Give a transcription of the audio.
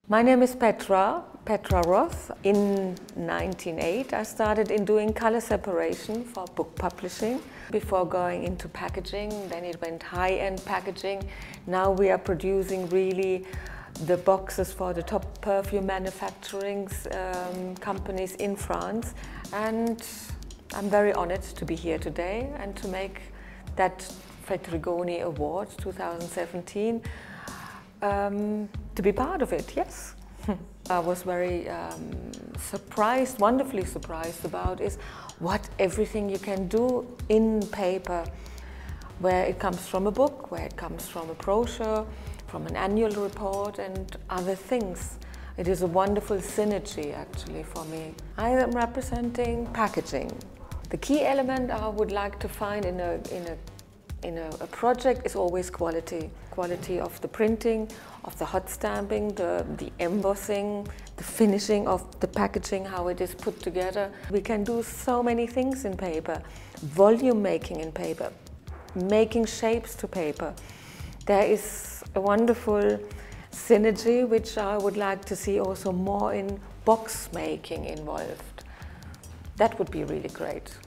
My name is Petra Roth. In 1998 I started in doing color separation for book publishing. Before going into packaging, then it went high-end packaging. Now we are producing really the boxes for the top perfume manufacturing companies in France. And I'm very honored to be here today and to make that Fred-Rigoni Award 2017. To be part of it, yes. I was very surprised, wonderfully surprised about is what everything you can do in paper, where it comes from a book, where it comes from a brochure, from an annual report and other things. It is a wonderful synergy actually for me. I am representing packaging. The key element I would like to find in a project is always quality. Quality of the printing, of the hot stamping, the embossing, the finishing of the packaging, how it is put together. We can do so many things in paper. Volume making in paper, making shapes to paper. There is a wonderful synergy which I would like to see also more in box making involved. That would be really great.